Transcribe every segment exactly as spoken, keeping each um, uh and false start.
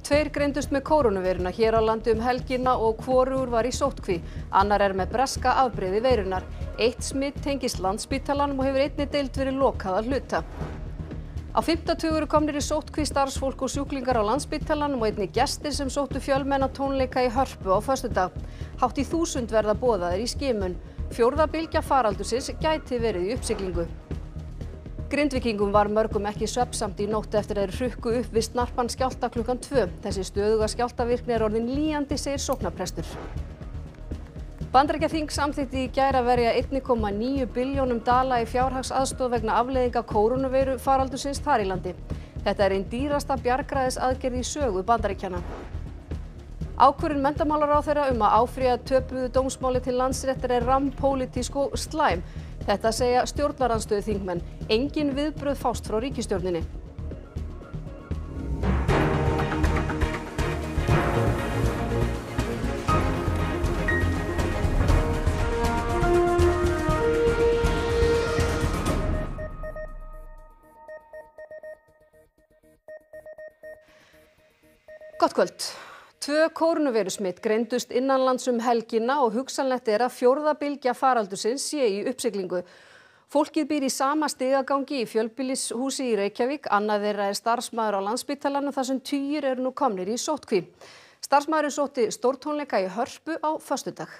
Tveir greindust með kórónuveiruna hér á landi um helgina og hvorugur var í sóttkví. Annar er með breska afbrigði veirunnar. Eitt smit tengist Landspítalanum og hefur einnig deild verið lokað að hluta. Á fimmta tug eru komnir í sóttkví starfsfólk og sjúklingar á Landspítalanum og einnig gestir sem sóttu fjölmenna tónleika í Hörpu á föstudag. Hátt í þúsund verða boðaðir í skimun. Fjórða bylgja faraldursins gæti verið í uppsiglingu. Grindvíkingum var mörgum ekki svefnsamt í nótt eftir að þeir hrukku upp við snarpan skjálfta klukkan tvö. Þessi stöðuga skjálftavirkni er orðin lýjandi, segir sóknarprestur. Bandaríkjaþing samþykkti í gær að verja einn komma níu billjónum dala í fjárhagsaðstoð vegna afleiðinga kórónuveiru faraldursins þar í landi. Þetta er ein dýrasta bjargræðisaðgerð í sögu Bandaríkjanna. Ákvörðun menntamálaráðherra um að áfrýja töpuðu dómsmáli til Landsréttar er rammpólitísk og slæm. Þetta segja stjórnarandstöðuþingmenn. Engin viðbrögð fást frá ríkisstjórninni. Gott kvöld. Tvö kórónuveirusmit greindust innanlands um helgina og hugsanlegt er að fjórða bylgja faraldursins sé í uppsiglingu. Fólkið býr í sama stigagangi í fjölbýlishúsi í Reykjavík. Annað þeirra er starfsmaður á Landspítalanum þar sem tugir eru nú komnir í sóttkví. Starfsmaðurinn sótti stórtónleika í Hörpu á föstudag.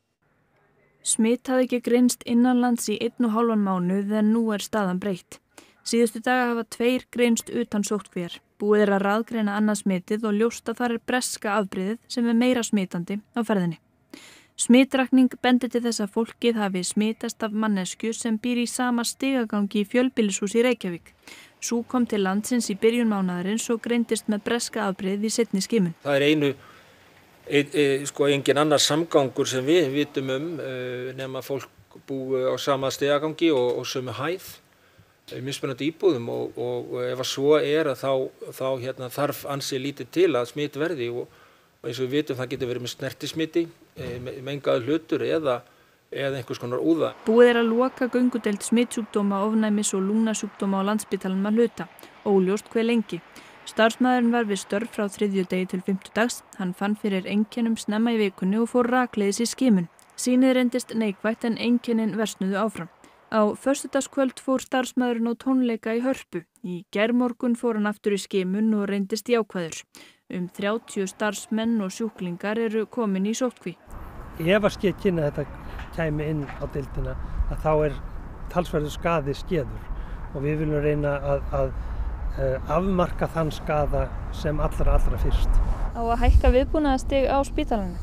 Smit hafði ekki greinst innanlands í einn og hálfan mánuð en nú er staðan breytt. Síðustu daga hafa tveir greinst utan sóttkvíar. Búið er að raðgreina annað smitið og ljóst að þar er breska afbrigðið sem er meira smitandi á ferðinni. Smitrakning bendir til þess að fólkið hafi smitast af mannesku sem býr í sama stigagangi í fjölbýlishúsi í Reykjavík. Sú kom til landsins í byrjun mánaðarins og greindist með breska afbrigðið í seinni skimun. Það er einu, e, e, sko engin annar samgangur sem við vitum um e, nema fólk búi á sama stigagangi og, og sömu hæð. Mismunandi íbúðum og, og ef að svo er að þá, þá hérna, þarf ansi lítið til að smit verði og, og eins og við vitum það getur verið með snertismiti, með mengaður hlutur eða, eða einhvers konar úða. Búið er að loka göngudeild smitsjúkdóma, ofnæmis og lungnasjúkdóma á Landspítalanum að hluta, óljóst hve lengi. Starfsmaðurinn var við störf frá þriðjudegi til fimmtudags. Hann fann fyrir einkennum snemma í vikunni og fór rakleiðis í skimun. Sýnið reyndist neikvætt en einkennin versnuðu áfram. Á föstudagskvöld fór starfsmaðurinn á tónleika í Hörpu. Í gærmorgun fór hann aftur í skimun og reyndist jákvæður. Um þrjátíu starfsmenn og sjúklingar eru komin í sóttkví. Ef að ske kynna þetta kæmi inn á deildina að þá er talsverður skaði skeður og við viljum reyna að, að, að afmarka þann skaða sem allra allra fyrst. Á að hækka viðbúnaðarstig á spítalanum?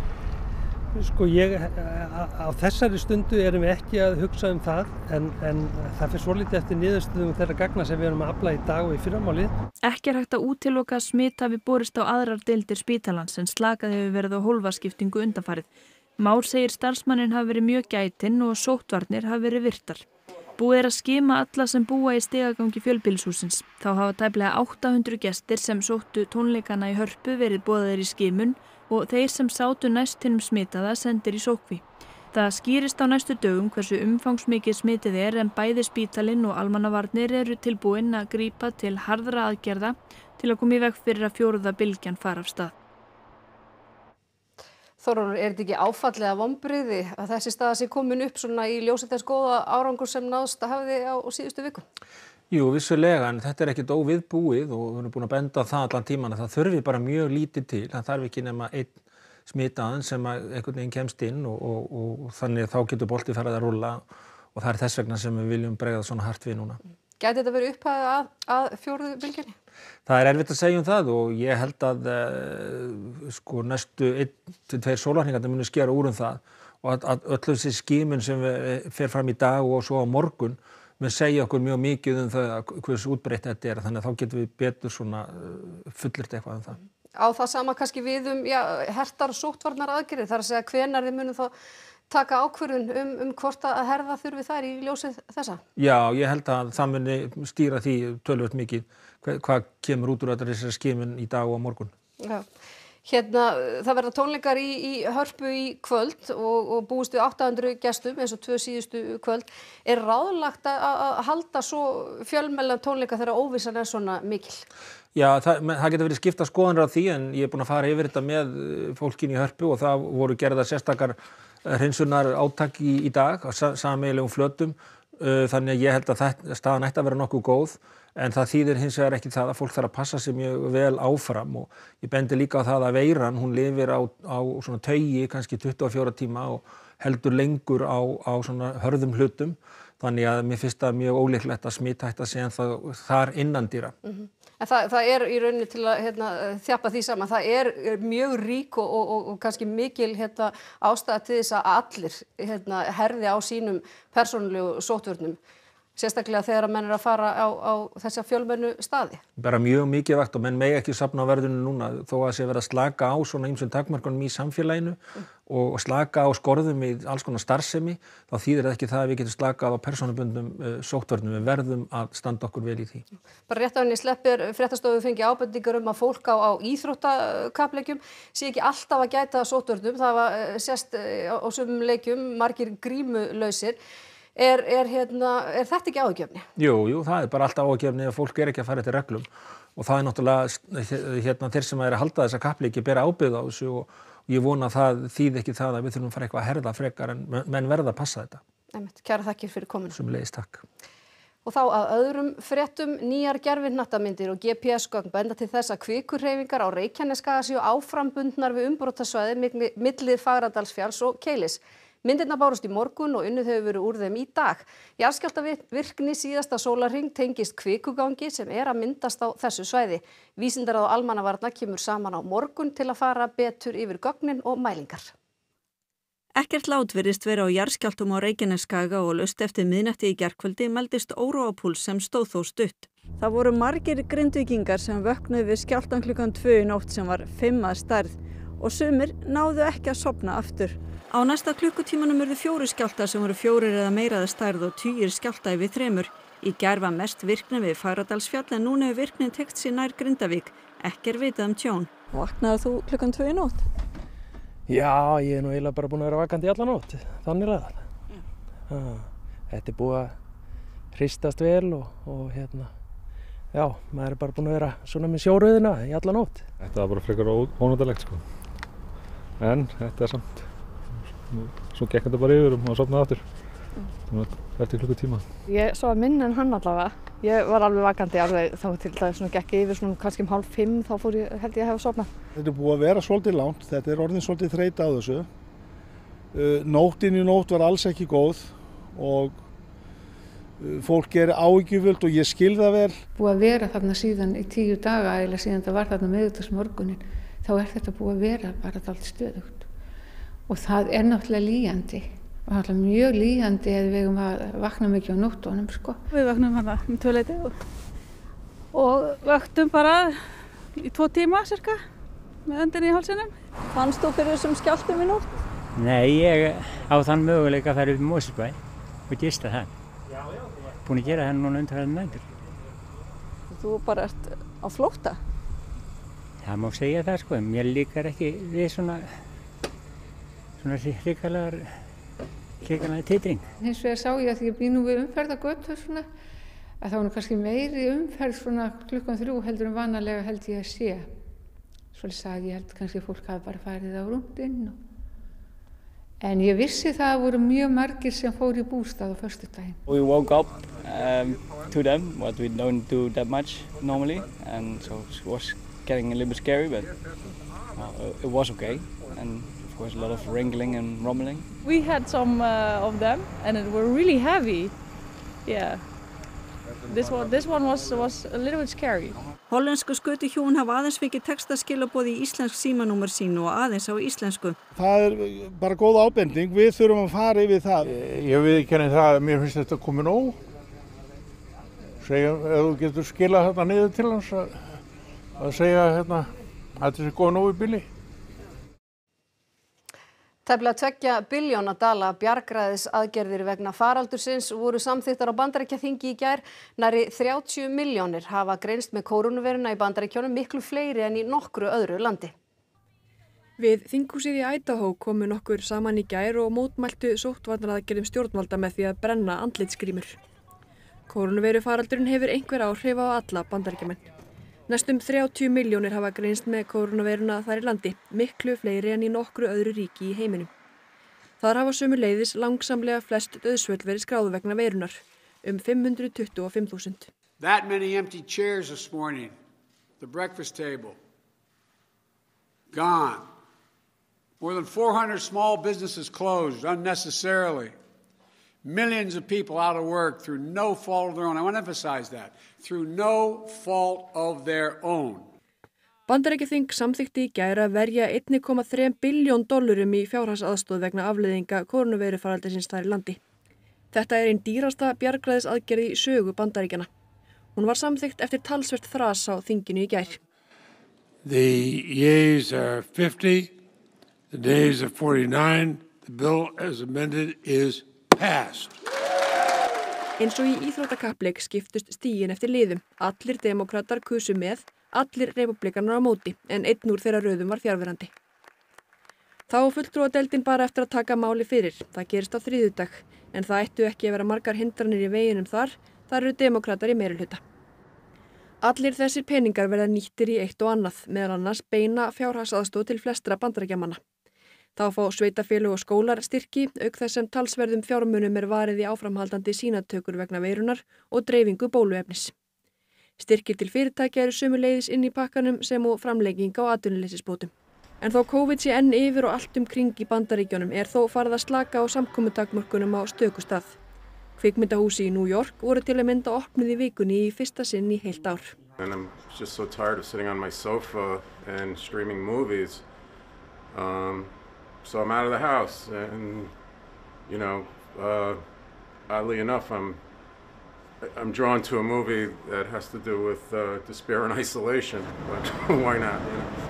Sko ég, á þessari stundu erum við ekki að hugsa um það en, en það fyrir svolítið eftir niðurstöðum þeirra gagna sem við erum að afla í dag og í fyrramálið. Ekki er hægt að útiloka að smit hafi borist á aðrar deildir spítalans en slakað hefur verið á hólfaskiptingu undanfarið. Már segir starfsmanninn hafi verið mjög gætinn og sóttvarnir hafi verið virtar. Búið er að skima alla sem búa í stigagangi fjölbýlishússins. Þá hafa tæplega átta hundruð gestir sem sóttu tónleikana í Hörpu verið boðaðir í skimun og þeir sem sátu næst hinum smitaða sendir í sóttkví. Það skýrist á næstu dögum hversu umfangsmikið smitið er en bæði spítalinn og almannavarnir eru tilbúin að grípa til harðra aðgerða til að koma í veg fyrir að fjórða bylgjan fara af stað. Þórólfur, er þetta ekki áfallið af vonbrigði að þessi staða sé komin upp svona í ljósi þess góða árangur sem náðst að hafði á, á síðustu viku? Jú, vissulega, en þetta er ekkert óviðbúið og við erum búin að benda á það allan tíman að það þurfi bara mjög lítið til. Það þarf ekki nema einn smitaðan sem að einhvern veginn kemst inn og, og, og, og þannig þá getur boltið farið að rúlla og það er þess vegna sem við viljum bregða svona hart við núna. Gæti þetta verið upphafið að, að fjórðu bylgjunni? Það er erfitt að segja um það og ég held að uh, sko næstu einn til tveir sólarhringarnir munu skera úr um það og að, að öll þessi skimun sem fer fram í dag og svo á morgun mun segja okkur mjög mikið um það hversu útbreitt þetta er, þannig að þá getum við betur svona fullyrt eitthvað um það. Á það sama kannski við um já, hertar sóttvarnar aðgerðir, þar að segja hvenær þið munum þá taka ákvörðun um, um hvort að herða þurfi þær í ljósið þessa? Já, ég held að það muni stýra því töluvert mikið hvað, hvað kemur út úr þessari skimun í dag og á morgun. Já. Hérna, það verða tónleikar í, í Hörpu í kvöld og, og búist við átta hundruð gestum eins og tvö síðustu kvöld. Er ráðlagt að, að halda svo fjölmennilega tónleika þegar óvissan er svona mikil? Já, það, það getur verið skipta skoðanir á því en ég er búin að fara yfir þetta með fólkin í Hörpu og það voru gerðar sérstakar hreinsunar átak í, í dag á sameiginlegum flötum. Þannig að ég held að það, staðan ætti að vera nokkuð góð en það þýðir hins vegar ekki það að fólk þarf að passa sig mjög vel áfram og ég bendi líka á það að veiran, hún lifir á, á svona taugi kannski tuttugu og fjóra tíma og heldur lengur á, á svona hörðum hlutum þannig að mér finnst það mjög ólíklegt að smithætta sé en það þar innandýra. Mm-hmm. En það, það er í rauninni til að hérna, þjappa því saman, það er, er mjög rík og, og, og kannski mikil hérna, ástæða til þess að allir hérna, herði á sínum persónulegu sóttvörnum, sérstaklega þegar að menn er að fara á, á þessa fjölmennu staði. Bara mjög mikið vakt og menn mega ekki safna á verðinu núna þó að sé verið að slaka á svona ýmsum takmörkunum í samfélaginu mm. og slaka á skorðum í alls konar starfsemi, þá þýðir ekki það að við getum slakað á persónubundum uh, sóttvörnum, við verðum að standa okkur vel í því. Bara rétt á henni sleppir fréttastofu fengi ábendingar um að fólk á, á íþróttakappleikjum sé ekki alltaf að gæta sóttvörnum, það var uh, sést uh, á sumum leikjum margir grímulausir. Er, er, hérna, er þetta ekki áhugjefni? Jú, jú, það er bara alltaf áhugjefni að fólk er ekki að fara eftir reglum og það er náttúrulega hérna, þeir sem er að halda þessa kappleiki bera ábyrgð á þessu og ég vona að það þýði ekki það að við þurfum að fara eitthvað að herða frekar en menn verða að passa þetta. Einmitt, kæra þakkir fyrir kominu. Sömuleiðis, takk. Og þá að öðrum fréttum, nýjar gervihnattamyndir og G P S-gögn benda til þess að kvikurhreyfingar á Reykjanesskaga séu áframbundnar við umbrotasvæði milli Fagradalsfjalls og Keilis. Myndirnar bárust í morgun og unnið hefur verið úr þeim í dag. Jarðskjálftavirkni síðasta sólarhring tengist kvikugangi sem er að myndast á þessu svæði. Vísindaráð Almannavarna kemur saman á morgun til að fara betur yfir gögnin og mælingar. Ekkert lát virðist vera á jarðskjálftum á Reykjanesskaga og laust eftir miðnætti í gærkvöldi meldist óróapúls sem stóð þó stutt. Það voru margir Grindvíkingar sem vöknuðu við skjálftan klukkan tvö í nótt sem var fimm að stærð og sumir náðu ekki að sofna aftur. Á næsta klukkutímanum urðu fjórir skjálftar sem voru fjórir eða meiraði stærð og tugir skjálfta yfir þremur. Í gær var mest virkni við Fagradalsfjall en núna hefur virknin teygt sig nær Grindavík. Ekki er vitað um tjón. Vaknaði þú klukkan tvö í nótt? Já, ég er nú eiginlega bara búin að vera vakandi í alla nótt. Þannig að ah, þetta er búið að hristast vel og, og hérna, já, maður er bara búin að vera svona með sjóröðina í alla nótt. Þetta var bara frekar ónotalegt sko. En þetta er samt. Svo gekk þetta bara yfir og maður sofnaði aftur mm. eftir klukkutíma. Ég sofnaði minna en hann allavega. Ég var alveg vakandi alveg þá til það svona gekk yfir svona kannski um hálf fimm þá fór ég, held ég að hafa sofnað. Þetta er búið að vera svolítið langt, þetta er orðin svolítið þreyta á þessu. Uh, nóttin í nótt var alls ekki góð og uh, fólk er áhyggjufullt og ég skil það vel. Búið að vera þarna síðan í tíu daga eða síðan það var þarna miðvikudagsmorguninn, þá er þetta búið að vera bara dálítið stöðugt. Og það er náttúrulega lýjandi, og náttúrulega mjög lýjandi ef við eigum að vakna mikið á nóttunum, sko. Við vaknum hana um tvöleiti og, og vöktum bara í tvo tíma cirka með öndinni í hálsinum. Fannst þú fyrir þessum skjálftum í nótt? Nei, ég á þann möguleika að fara upp í Mosfellsbæ og gista það. Búin að gera það núna undanfarnar nætur. Þú bara ert á flótta? Það má segja það sko, mér líkar ekki við svona svona hrikalegar hrikalegar titring. Hins vegar sá ég að því ég bý nú við umferðargötur svona að það var nú kannski meiri umferð svona klukkan þrjú heldur en vanalega held ég að sé. Svolítið sagði ég held kannski fólk hafi bara farið á rúndinn og... en ég vissi það að voru mjög margir sem fór í bústað á föstudaginn. We woke up um, to them, but we don't do that much normally, and so it was getting a little bit scary, but well, it was okay. And of course a lot of wrangling and rumbling. We had some uh, of them and it were really heavy. Yeah. This one, this one was, was a little bit scary. Hollensku skötuhjón hafa aðeins fikið textaskilaboð í íslensk símanúmer sín og aðeins á íslensku. Það er bara góð ábending, við þurfum að fara yfir það. Ég viðurkenni það að mér finnst þetta komið nóg. Segja, ef þú getur skilað þetta niður til hans að, að segja hérna, að þetta sé góð nóg í bili. Tæplega tveggja billjóna dala bjargræðisaðgerðir vegna faraldursins voru samþykktar á Bandaríkjaþingi í gær. Nærri þrjátíu milljónir hafa greinst með kórónuveiruna í Bandaríkjunum, miklu fleiri en í nokkru öðru landi. Við þinghúsið í Idaho komu nokkur saman í gær og mótmæltu sóttvarnaaðgerðum stjórnvalda með því að brenna andlitsgrímur. Kórónuveirufaraldurinn hefur einhver áhrif á alla Bandaríkjamenn. Næstum þrjátíu milljónir hafa greinst með kórónuveiruna þar í landi, miklu fleiri en í nokkru öðru ríki í heiminum. Þar hafa sömuleiðis langsamlega flest dauðsföll verið skráð vegna veirunar, um fimm hundruð tuttugu og fimm þúsund. That many empty chairs this morning, the breakfast table, gone. More than four hundred small businesses closed unnecessarily. Millions of people out of work through no fault of their own. I want to emphasize that. Through no fault of their own. Bandaríkjaþing samþykkti í gær að verja einn komma þrjú billjón dollurum í fjárhagsaðstoð vegna afleiðinga kórónuveirufaraldursins þar í landi. Þetta er ein dýrasta bjargræðisaðgerð í sögu Bandaríkjanna. Hún var samþykkt eftir talsvert þras á þinginu í gær. The yeas are fifty, the nays are forty-nine. The bill as amended is passed. Eins og í íþróttakappleik skiptust stigin eftir liðum. Allir demókratar kusu með, allir repúblikanar á móti, en einn úr þeirra röðum var fjarverandi. Þá fulltrúadeildin bara eftir að taka máli fyrir. Það gerist á þriðjudag, en það ættu ekki að vera margar hindranir í veginum þar, þar eru demókratar í meirihluta. Allir þessir peningar verða nýttir í eitt og annað, meðal annars beina fjárhagsaðstoð til flestra Bandaríkjamanna. Þá fá sveitarfélög og skólar styrki, auk þess sem talsverðum fjármunum er varið í áframhaldandi sýnatökur vegna veirunar og dreifingu bóluefnis. Styrkir til fyrirtækja eru sömuleiðis inn í pakkanum sem og framlenging á atvinnuleysisbótum. En þó COVID sé enn yfir og allt um kring í Bandaríkjunum er þó farið að slaka á samkomutakmörkunum á stöku stað. Kvikmyndahúsi í New York voru til að mynda opnuð í vikunni í fyrsta sinn í heilt ár. And I'm just so tired of sitting on my sofa and streaming movies. Um, so I'm out of the house and, you know, uh, oddly enough, I'm I'm drawn to a movie that has to do with uh, despair and isolation, but why not, you know?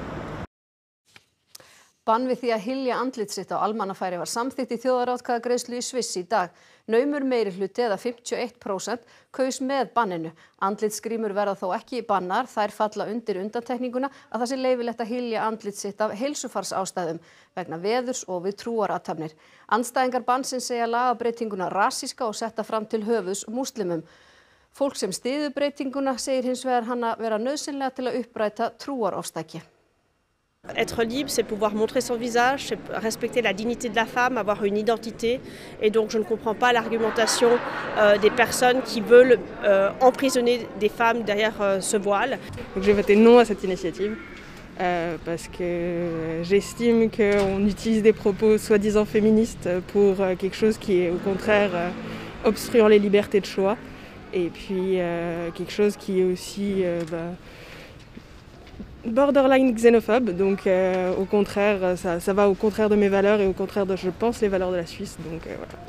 Bann við því að hylja andlit sitt á almannafæri var samþykkt í þjóðaratkvæðagreiðslu í Sviss í dag. Naumur meirihluti eða fimmtíu og eitt prósent kaus með banninu. Andlitsgrímur verða þó ekki bannar, þær falla undir undantekninguna að það sé leyfilegt að hylja andlit sitt af heilsufarsástæðum vegna veðurs og við trúarathafnir. Andstæðingar bannsins segja lagabreytinguna rasíska og setta fram til höfuðs múslimum. Fólk sem styður breytinguna segir hins vegar hana vera nauðsynlega til að uppræta trúarofstæki. Être libre, c'est pouvoir montrer son visage, c'est respecter la dignité de la femme, avoir une identité. Et donc je ne comprends pas l'argumentation euh, des personnes qui veulent euh, emprisonner des femmes derrière euh, ce voile. Donc j'ai voté non à cette initiative euh, parce que j'estime qu'on utilise des propos soi-disant féministes pour euh, quelque chose qui est au contraire euh, obstruant les libertés de choix. Et puis euh, quelque chose qui est aussi... Euh, bah, borderline xénophobe, donc euh, au contraire, ça, ça va au contraire de mes valeurs et au contraire de, je pense, les valeurs de la Suisse, donc euh, voilà.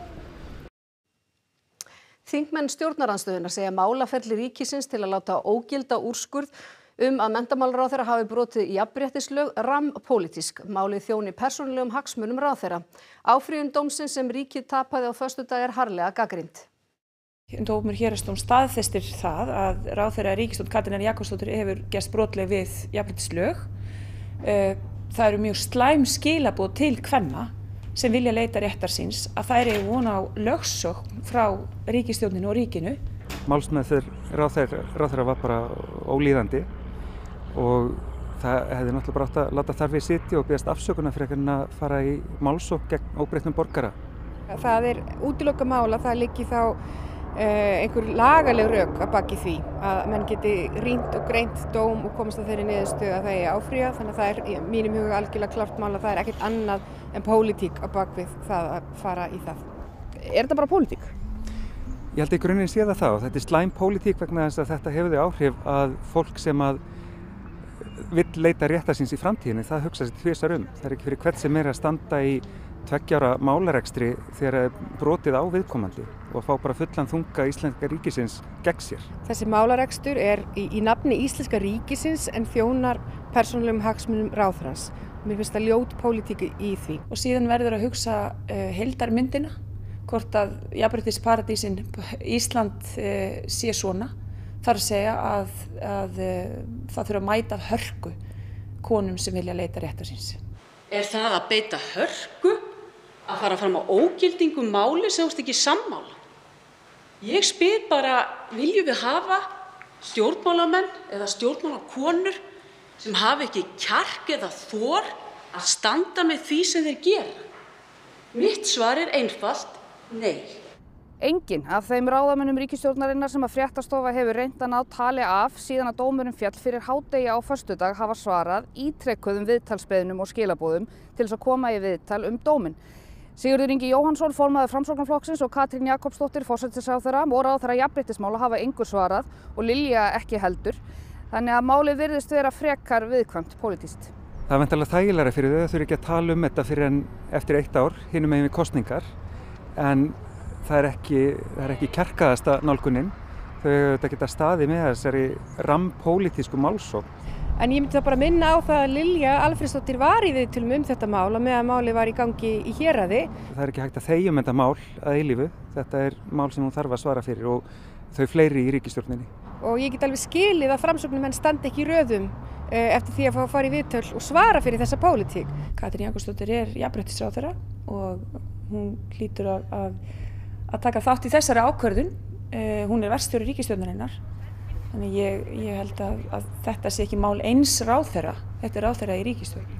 Þingmenn stjórnarandstöðunnar segja málaferli ríkisins til að láta ógilda úrskurð um að menntamálaráðherra hafi brotið jafnréttislög rammpólitísk. Málið þjóni persónulegum hagsmunum ráðherra. Áfrýjun dómsins sem ríkið tapaði á föstudag er harðlega gagnrýnd. Dómur héraðsdóms staðfestir það að ráðherra ríkisstjórn Katrínar Jakobsdóttur hefur gerst brotleg við jafnréttislög. Það eru mjög slæm skilaboð til kvenna sem vilja leita réttar síns að þær eru von á lögsókn frá ríkisstjórninu og ríkinu. Málsmeðferð ráðherra, ráðherra var bara ólíðandi og það hefði náttúrulega bara átt að láta þar við sitja og biðjast afsökunar frekar en að fara í málsókn gegn óbreyttum borgara. Það er útilokað mál að það liggi þá Uh, einhver lagaleg rök að baki því að menn geti rýnt og greint dóm og komast að þeirri niðurstöðu að það er áfrýja, þannig að það er í mínum huga algjörlega klárt mál að það er ekkert annað en pólitík á bakvið það að fara í það. Er þetta bara pólitík? Ég held í grunninn sé það þá. Þetta er slæm pólitík vegna þess að þetta hefur þau áhrif að fólk sem að vill leita réttar síns í framtíðinni, það hugsa sér tvisvar um. Það er ekki fyrir hvert sem er að standa í tveggja ára málarekstri þegar brotið á viðkomandi og fá bara fullan þunga íslenska ríkisins gegn sér. Þessi málarekstur er í, í nafni íslenska ríkisins en þjónar persónulegum hagsmunum ráðherrans. Mér finnst það ljót pólitík í því. Og síðan verður að hugsa uh, heildarmyndina, hvort að jafnréttisparadísin Ísland uh, sé svona. Það er að segja að, að uh, það þurfa að mæta hörku konum sem vilja leita réttar síns. Er það að beita hörku, að fara fram á ógildingu máli sem þú ert ekki sammála? Ég spyr bara, viljum við hafa stjórnmálamenn eða stjórnmálakonur sem hafa ekki kjark eða þor að standa með því sem þeir gera? Mitt svar er einfalt, nei. Enginn af þeim ráðamönnum ríkisstjórnarinnar sem að Fréttastofa hefur reynt að ná tali af síðan að dómurinn féll fyrir hádegi á föstudag hafa svarað ítrekkuðum viðtalsbeiðnum og skilaboðum til þess að koma í viðtal um dóminn. Sigurður Ingi Jóhannsson, formaður Framsóknarflokksins og Katrín Jakobsdóttir, forsætisráðherra og ráðherra jafnréttismála hafa engu svarað og Lilja ekki heldur. Þannig að málið virðist vera frekar viðkvæmt pólitískt. Það er væntanlega þægilegra fyrir þau að þurfa ekki að tala um þetta fyrir en eftir eitt ár, hinum megin við kosningar. En það er ekki, það er ekki kjarkaðasta nálgunin. Þau auðvitað geta staðið með þessari rammpólitísku málsókn. En ég myndi það bara minna á það að Lilja Alfreðsdóttir var í viðtölum um þetta mál og meðan málið var í gangi í héraði. Það er ekki hægt að þegja um þetta mál að eilífu. Þetta er mál sem hún þarf að svara fyrir og þau fleiri í ríkisstjórninni. Og ég get alveg skilið að framsóknarmenn standi ekki í röðum eftir því að fá að fara í viðtöl og svara fyrir þessa pólitík. Katrín Jakobsdóttir er jafnréttisráðherra og hún hlýtur að, að, að taka þátt í þessari ákvörðun. Uh, hún er verkstjóri ríkisstjórnarinnar. Þannig ég, ég held að, að þetta sé ekki mál eins ráðherra. Þetta er ráðherra í ríkisstjórn.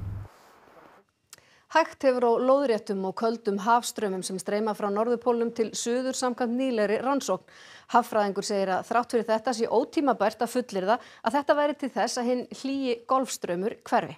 Hægt hefur á lóðréttum og köldum hafstraumum sem streyma frá norðurpólnum til suður samkvæmt nýlegri rannsókn. Haffræðingur segir að þrátt fyrir þetta sé ótímabært að fullyrða að þetta væri til þess að hinn hlýi golfstraumur hverfi.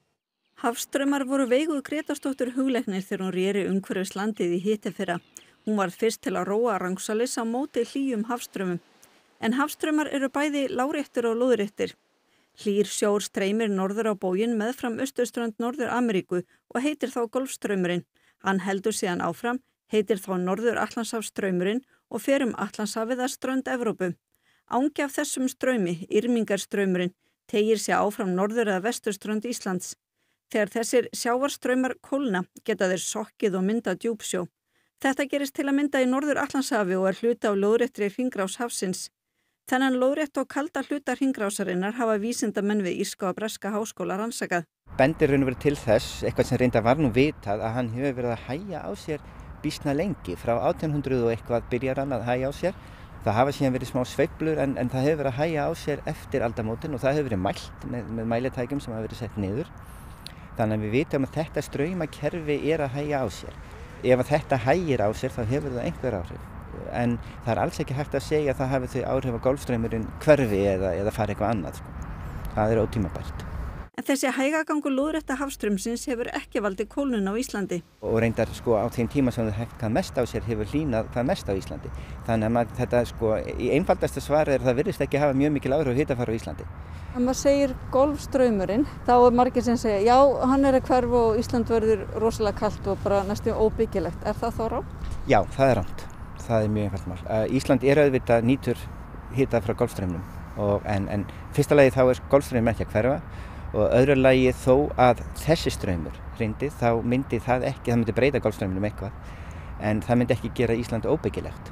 Hafstraumar voru Veigu Grétarsdóttur hugleiknir þegar hún réri umhverfis landið í hittifyrra. Hún var fyrst til að róa Rangsalis á móti hlýjum hafstraumum. En hafstraumar eru bæði láréttir og lóðréttir. Hlýr sjór streymir norður á bóginn meðfram austurströnd Norður-Ameríku og heitir þá Golfstraumurinn. Hann heldur síðan áfram, heitir þá Norður-Atlantshafsstraumurinn og fer um Atlantshafið að strönd Evrópu. Angi af þessum straumi, Yrmingarstraumurinn, teygir sig áfram norður eða vesturströnd Íslands. Þegar þessir sjávarstraumar kólna geta þeir sokkið og mynda djúpsjó. Þetta gerist til að mynda í Norður-Atlantshafi og er hluti af lóðréttri hringrás hafsins. Þennan lóðrétt og kalda hluta hringrásarinnar hafa vísindamenn við írska og breska háskóla rannsakað. Bendir raun og verið til þess, eitthvað sem reynda var nú vitað, að hann hefur verið að hægja á sér býsna lengi. Frá átján hundruð og eitthvað byrjar hann að hægja á sér. Það hafa síðan verið smá sveiflur en, en það hefur verið að hægja á sér eftir aldamótin og það hefur verið mælt með, með mælitækjum sem hafa verið sett niður. Þannig að við vitum að þetta straumakerfi er að hægja á sér. Ef að þetta hægir á sér þá hefur það einhver áhrif. En það er alls ekki hægt að segja að það hafi þau áhrif á golfstraumurinn hverfi eða, eða fara eitthvað annað. Sko. Það er ótímabært. En þessi hægagangur lóðrétta hafstraumsins hefur ekki valdið kólnun á Íslandi. Og reyndar sko á þeim tíma sem það hefði hvað mest á sér hefur hlýnað hvað mest á Íslandi. Þannig að maður, þetta sko í einfaldasta svari er að það virðist ekki hafa mjög mikil áhrif á hitafar á Íslandi. Ef maður segir golfstraumurinn, þá er margir sem segja já, hann er að hverfa og Ísland verður rosalega kalt og bara næstum óbyggilegt. Er það þá rátt? Já, það er rátt. Það er mjög einfalt mál. Uh, Ísland er auðvitað nýtur hita frá golfstraumnum og en, en fyrsta lagi þá er golfstraumur ekki að hverfa og öðru lagi þó að þessi straumur hryndi þá myndi það ekki, það myndi breyta golfstraumunum eitthvað en það myndi ekki gera Ísland óbyggilegt.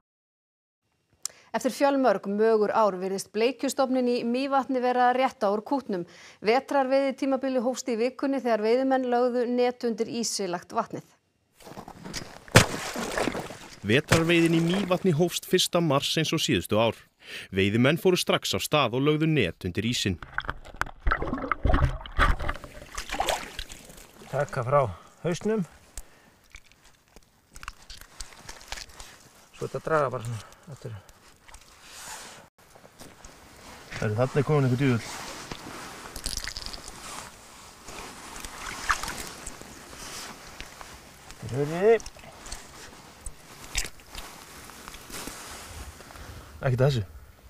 Eftir fjölmörg mögur ár virðist bleikjustofninn í Mývatni vera að rétta úr kútnum. Vetrarveiði tímabili hófst í vikunni þegar veiðimenn lögðu net undir ísilagt vatnið. Vetrarveiðin í Mývatni hófst fyrsta mars eins og síðustu ár. Veiðimenn fóru strax á stað og lögðu net undir ísinn. Taka frá hausnum. Svo þetta draga bara svona aftur. Þarna er komin einhver djúvel. Röðiði. Ekki þessu.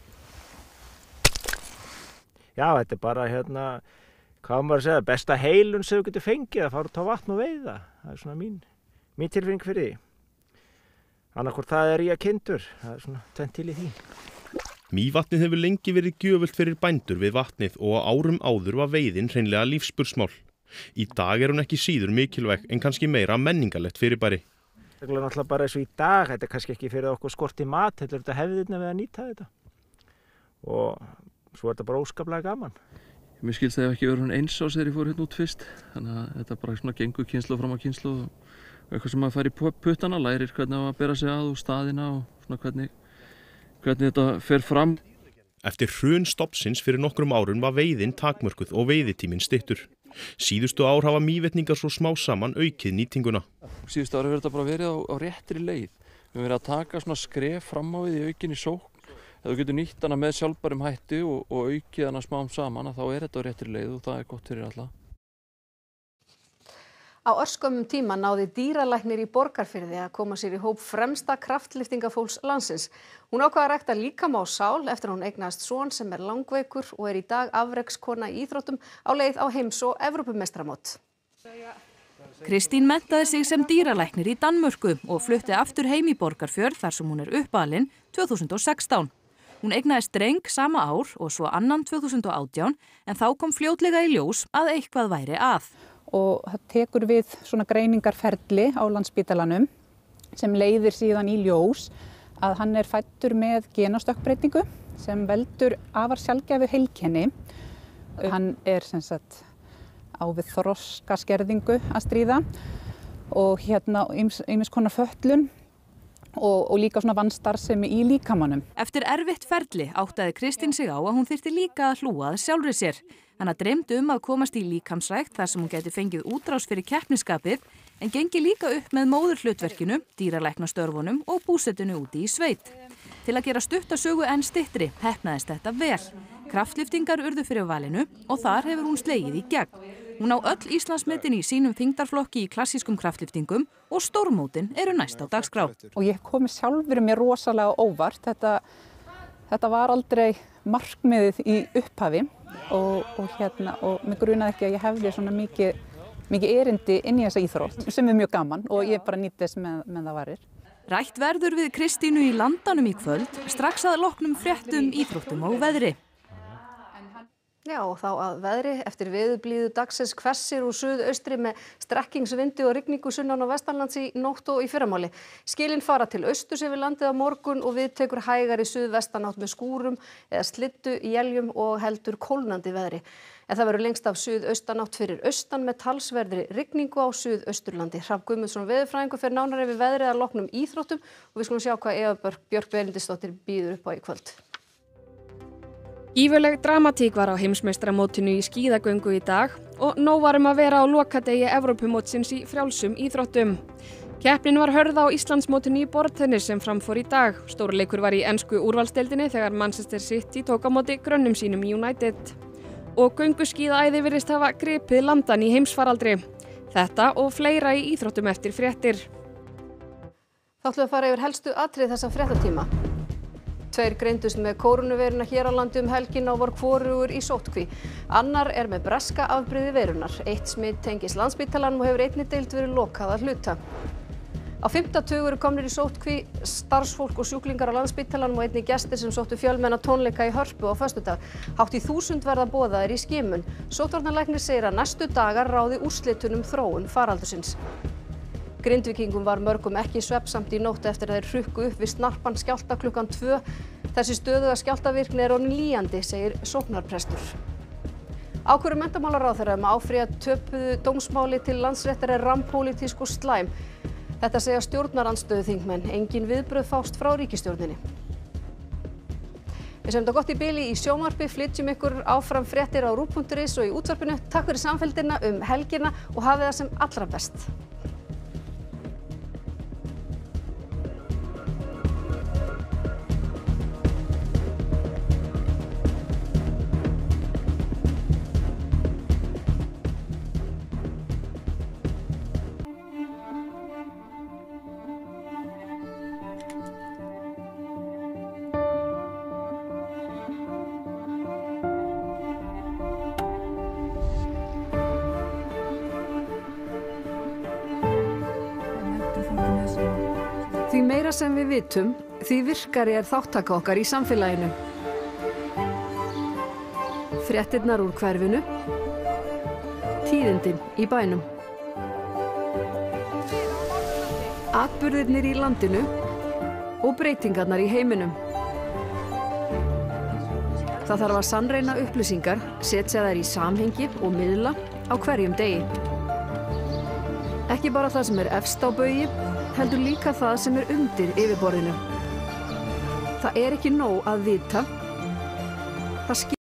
Já, þetta er bara hérna, hvað maður að segja, besta heilun sem þú getur fengið að fara út á vatn og veiða. Það er svona mín, mín tilfinning fyrir því. Annarkvort það er ég að kindur, það er svona tvennt til í því. Mývatnið hefur lengi verið gjöfult fyrir bændur við vatnið og á árum áður var veiðin hreinlega lífsspursmál. Í dag er hún ekki síður mikilvæg en kannski meira menningarlegt fyrirbæri. Það er náttúrulega bara eins og í dag, þetta er kannski ekki fyrir okkur skorti mat, þetta er þetta hefðirna við að nýta þetta. Og svo er þetta bara óskaplega gaman. Mér skilst það ekki verið hún eins ás þegar ég fór hérna út fyrst. Þannig að þetta bara svona gengur kynslu fram á kynslu og eitthvað sem maður fær í puttana, lærir hvernig að bera sig að og staðina og svona hvernig, hvernig þetta fer fram. Eftir hrun stofnsins fyrir nokkrum árum var veiðin takmörkuð og veiðitíminn styttur. Síðustu ár hafa Mývetningar svo smá saman aukið nýtinguna. Síðustu ári verður þetta bara verið á, á réttri leið. Við höfum verið að taka svona skref fram á við í aukinni sókn. Ef þú getur nýtt hana með sjálfbærum hætti og, og aukið hana smám saman, þá er þetta á réttri leið og það er gott fyrir alla. Á örskömmum tíma náði dýralæknir í Borgarfirði að koma sér í hóp fremsta kraftlyftingafólks landsins. Hún ákvað að rækta líkama og sál eftir að hún eignaðist son sem er langveikur og er í dag afrekskona í íþróttum á leið á heims- og Evrópumeistaramót. Kristín menntaði sig sem dýralæknir í Danmörku og flutti aftur heim í Borgarfjörð þar sem hún er uppalin tvö þúsund og sextán. Hún eignaðist dreng sama ár og svo annan tvö þúsund og átján en þá kom fljótlega í ljós að eitthvað væri að. Og það tekur við svona greiningarferli á Landspítalanum sem leiðir síðan í ljós að hann er fæddur með genastökkbreytingu sem veldur afar sjaldgæfu heilkenni. Hann er sem sagt á við þroskaskerðingu að stríða og hérna ýmiss konar fötlun og, og líka svona vannstarfsemi í líkamanum. Eftir erfitt ferli áttaði Kristín sig á að hún þyrfti líka að hlúa að sjálfri sér. Hana dreymdi um að komast í líkamsrækt þar sem hún gæti fengið útrás fyrir keppnisskapið en gengi líka upp með móðurhlutverkinu, dýralæknastörfunum og búsetinu úti í sveit. Til að gera stutta sögu enn styttri heppnaðist þetta vel. Kraftlyftingar urðu fyrir valinu og þar hefur hún slegið í gegn. Hún á öll Íslandsmetin í sínum þyngdarflokki í klassískum kraftlyftingum og stórmótin eru næst á dagskrá. Og ég komi sjálfur mér rosalega óvart. Þetta, þetta var aldrei markmiðið í upphafi og, og, hérna, og mig grunaði ekki að ég hefði svona mikið, mikið erindi inn í þessa íþrótt sem er mjög gaman og ég bara nýtti þess með, með það varir. Rætt verður við Kristínu í Landanum í kvöld strax að loknum fréttum, íþróttum og veðri. Já, og þá að veðri eftir veðurblíðu dagsins hvessir úr suðaustri með strekkingsvindi og rigningu sunnan og vestanlands í nótt og í fyrramálið. Skilin fara til austurs yfir landið á morgun og við tekur hægari suðvestanátt með skúrum eða slyddu, éljum og heldur kólnandi veðri. En það verður lengst af suðaustanátt fyrir austan með talsverðri rigningu á suðausturlandi. Hrafn Guðmundsson veðurfræðingur fer nánar yfir veðrið að loknum íþróttum og við skulum sjá hvað Eva Björk Benediktsdóttir býður upp á í kvöld. Gífurleg dramatík var á heimsmeistaramótinu í skíðagöngu í dag og nóg var um að vera á lokadegi Evrópumótsins í frjálsum íþróttum. Keppnin var hörð á Íslandsmótinu í borðtennis sem framfór í dag. Stórleikur var í ensku úrvalsdeildinni þegar Manchester City tók á móti grönnum sínum United. Og gönguskíðaæði virðist hafa gripið landan í heimsfaraldri. Þetta og fleira í íþróttum eftir fréttir. Þá ætlum við að fara yfir helstu atriði þessa fréttatíma. Tveir greindust með kórónuveiruna hér á landi um helgina og var hvorugur í sóttkví. Annar er með breska afbrigði veirunnar. Eitt smit tengist Landspítalanum og hefur einnig deild verið lokað að hluta. Á fimmta tug eru komnir í sóttkví starfsfólk og sjúklingar á Landspítalanum og einnig gestir sem sóttu fjölmenna tónleika í Hörpu á föstudag. Hátt í þúsund verða boðaðir í skimun. Sóttvarnalæknir segir að næstu dagar ráði úrslitunum þróun faraldursins. Grindvíkingum var mörgum ekki svefnsamt í nótt eftir að þeir hrukku upp við snarpan skjálfta klukkan tvö. Þessi stöðuga skjálftavirkni er orðin lýjandi, segir sóknarprestur. Ákvörðun menntamálaráðherra um að áfrýja töpuðu dómsmáli til Landsréttar er rampólitísk og slæm. Þetta segja stjórnarandstöðuþingmenn. Engin viðbrögð fást frá ríkisstjórninni. Við segjum þetta gott í bili í sjónvarpi, flytjum ykkur áfram fréttir á ruv punktur is og í útvarpinu. Takk fyrir samfylgdina um helgina og hafið það sem allra best. Því meira sem við vitum, því virkari er þáttaka okkar í samfélaginu. Fréttirnar úr hverfinu, tíðindin í bænum. Atburðirnir í landinu og breytingarnar í heiminum. Það þarf að sannreyna upplýsingar, setja þær í samhengi og miðla á hverjum degi. Ekki bara það sem er efst á baugi, heldur líka það sem er undir yfirborðinu. Það er ekki nóg að vita. Það